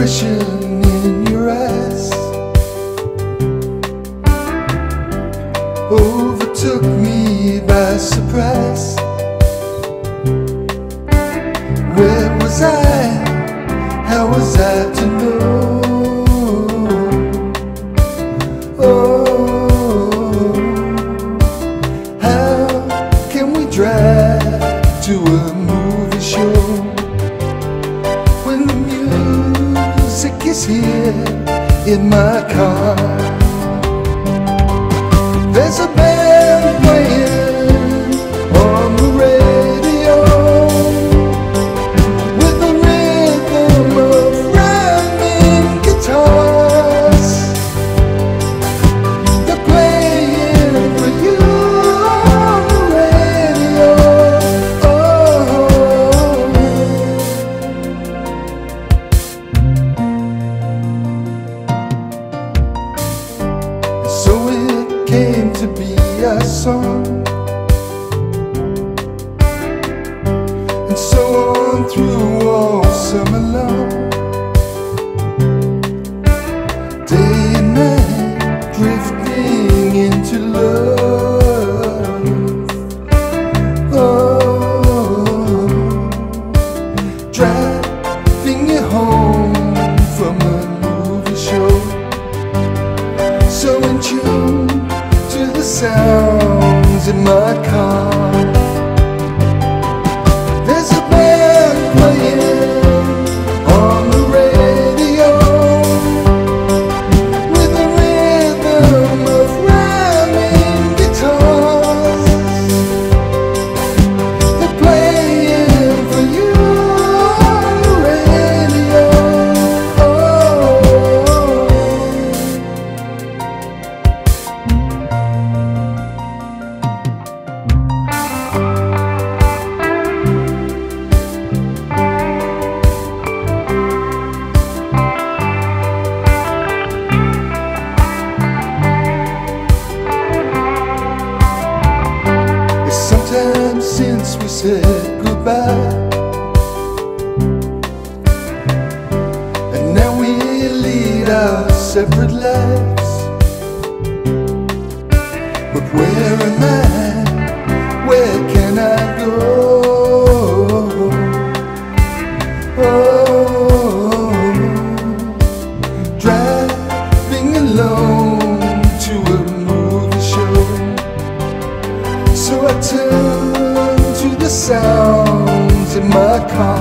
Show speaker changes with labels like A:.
A: expression in your eyes overtook me by surprise. Where was I? How was I to know? Oh, how can we drive to a movie show when the music is here in my car? There's a band playing on the radio with the rhythm of rhyming guitars. They're playing for you on the radio. Oh. So it came to be a song, and so on through all summer long, day and night drifting into love. Oh, driving you home from a movie show, so in tune to the sounds in my car. There's a band playing on the radio with the rhythm of rhyming guitars. They're playing for you on the radio. Sometime since we said goodbye, and now we lead our separate lives. But where am I? Where can I go? Oh, driving alone to a movie show. So I turn to the sounds in my car.